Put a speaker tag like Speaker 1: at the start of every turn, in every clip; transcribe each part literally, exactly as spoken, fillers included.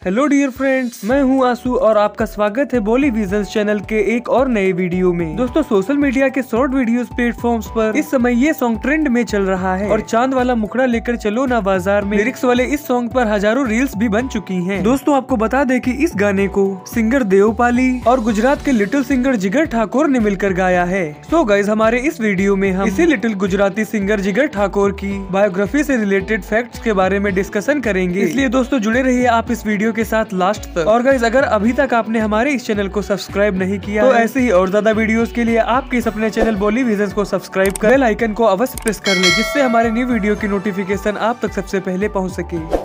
Speaker 1: Hello dear friends, मैं हूं आसू और आपका स्वागत है बॉली विजन्स चैनल के एक और नए वीडियो में। दोस्तों, सोशल मीडिया के शॉर्ट वीडियोस प्लेटफॉर्म्स पर इस समय ये सॉन्ग ट्रेंड में चल रहा है और चांद वाला मुखड़ा लेकर चलो ना बाजार में लिरिक्स वाले इस सॉन्ग पर हजारों रील्स भी बन चुकी हैं। दोस्तों, आपको बता दें कि इस गाने को सिंगर देवपाली और गुजरात के लिटिल सिंगर जिगर ठाकुर ने मिलकर गाया है। सो गाइस, हमारे इस वीडियो में हम इसी लिटिल गुजराती सिंगर जिगर ठाकुर की बायोग्राफी से रिलेटेड फैक्ट्स के बारे में डिस्कशन करेंगे, इसलिए दोस्तों जुड़े रहिए आप इस वीडियो के साथ लास्ट तक। और गाइस, अगर अभी तक आपने हमारे इस चैनल को सब्सक्राइब नहीं किया तो ऐसे ही और ज्यादा वीडियोस के लिए आपके इस अपने चैनल बॉली विजन्स को सब्सक्राइब कर बेल आइकन को अवश्य प्रेस कर ले, जिससे हमारे न्यू वीडियो की नोटिफिकेशन आप तक सबसे पहले पहुंच सके।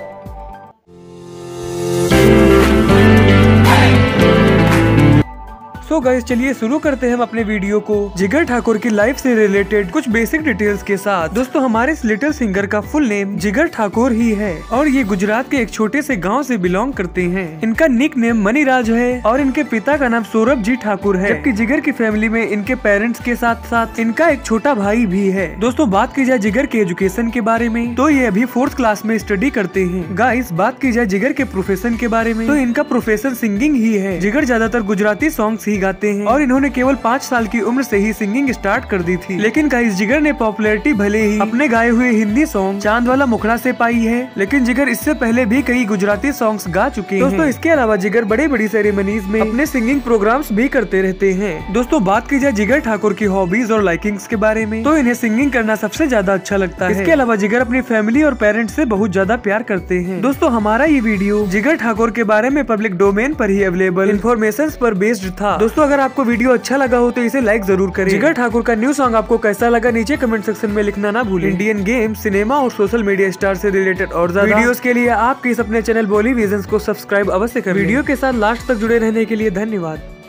Speaker 1: तो गाइस, चलिए शुरू करते हैं हम अपने वीडियो को जिगर ठाकुर की लाइफ से रिलेटेड कुछ बेसिक डिटेल्स के साथ। दोस्तों, हमारे इस लिटिल सिंगर का फुल नेम जिगर ठाकुर ही है और ये गुजरात के एक छोटे से गांव से बिलोंग करते हैं। इनका निक नेम मनीराज है और इनके पिता का नाम सौरभ जी ठाकुर है, जबकि जिगर की फैमिली में इनके पेरेंट्स के साथ साथ इनका एक छोटा भाई भी है। दोस्तों, बात की जाए जिगर के एजुकेशन के बारे में तो ये अभी फोर्थ क्लास में स्टडी करते हैं। गाइस, बात की जाए जिगर के प्रोफेशन के बारे में तो इनका प्रोफेशन सिंगिंग ही है। जिगर ज्यादातर गुजराती सॉन्ग्स ही गाते हैं और इन्होंने केवल पाँच साल की उम्र से ही सिंगिंग स्टार्ट कर दी थी। लेकिन गाइस, जिगर ने पॉपुलैरिटी भले ही अपने गाए हुए हिंदी सॉन्ग चांद वाला मुखड़ा से पाई है, लेकिन जिगर इससे पहले भी कई गुजराती सॉन्ग्स गा चुके हैं। दोस्तों, इसके अलावा जिगर बड़ी बड़ी सेरेमनीज में अपने सिंगिंग प्रोग्राम्स भी करते रहते हैं। दोस्तों, बात की जाए जिगर ठाकुर की हॉबीज और लाइकिंग्स के बारे में तो इन्हें सिंगिंग करना सबसे ज्यादा अच्छा लगता है। इसके अलावा जिगर अपनी फैमिली और पेरेंट्स से बहुत ज्यादा प्यार करते हैं। दोस्तों, हमारा ये वीडियो जिगर ठाकुर के बारे में पब्लिक डोमेन पर ही अवेलेबल इन्फॉर्मेशन पर बेस्ड था। दोस्तों, अगर आपको वीडियो अच्छा लगा हो तो इसे लाइक जरूर करें। जिगर ठाकुर का न्यू सॉन्ग आपको कैसा लगा नीचे कमेंट सेक्शन में लिखना ना भूलें। इंडियन गेम, सिनेमा और सोशल मीडिया स्टार से रिलेटेड और ज्यादा वीडियोस के लिए आपके इस अपने चैनल बॉली विजन्स को सब्सक्राइब अवश्य करें। वीडियो के साथ लास्ट तक जुड़े रहने के लिए धन्यवाद।